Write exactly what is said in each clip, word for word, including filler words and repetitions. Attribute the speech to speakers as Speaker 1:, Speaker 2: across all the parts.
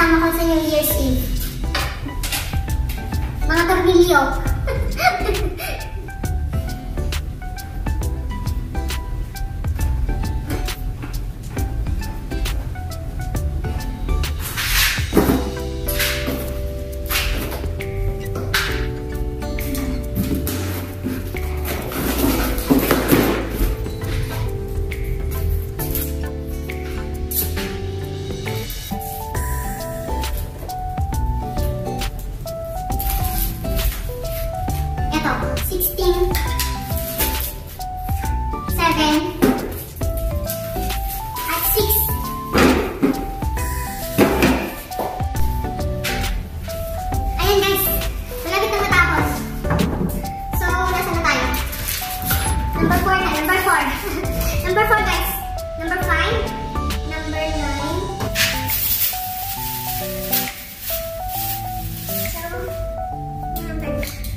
Speaker 1: kasama ko sa New Year's Eve. Mga tornilyo. sixteen, seven, at six. Ayan guys, malapit na matapos. So, nasa na tayo? Number four na, number four. Number four guys. Number five, number nine. So, number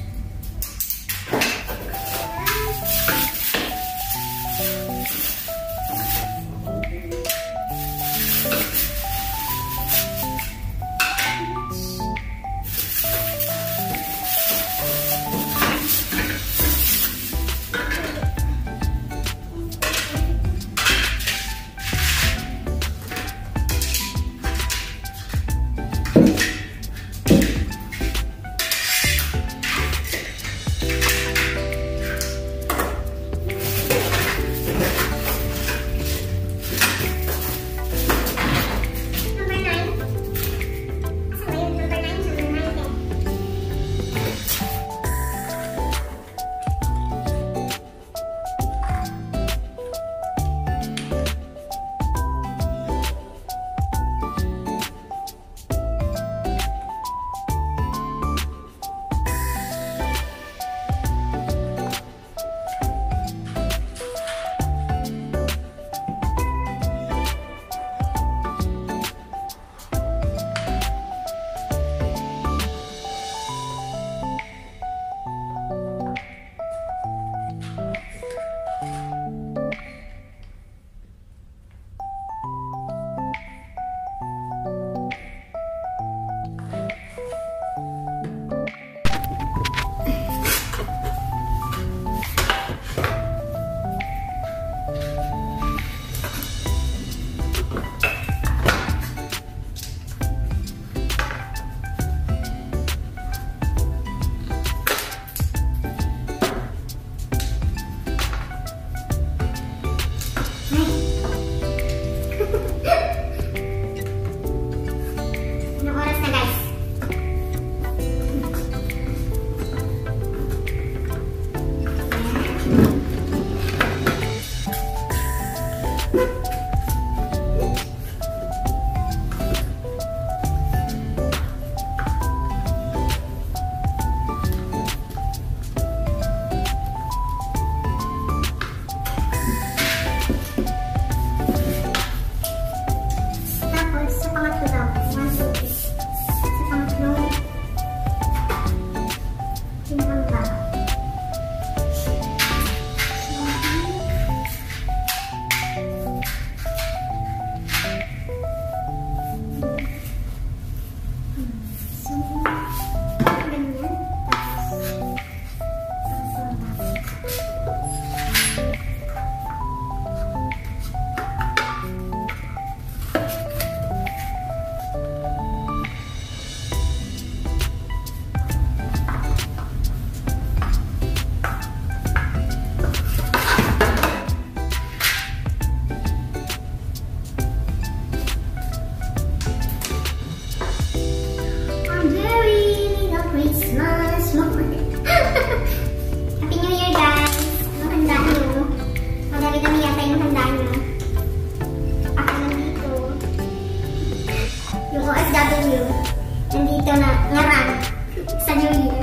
Speaker 1: nandito na ngarang sa New Year.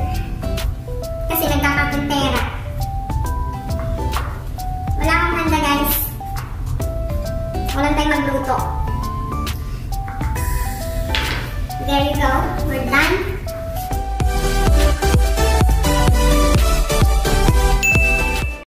Speaker 1: Kasi nagkakapong pera. Wala akong handa guys. Walang tayo magluto. There you go. We're done.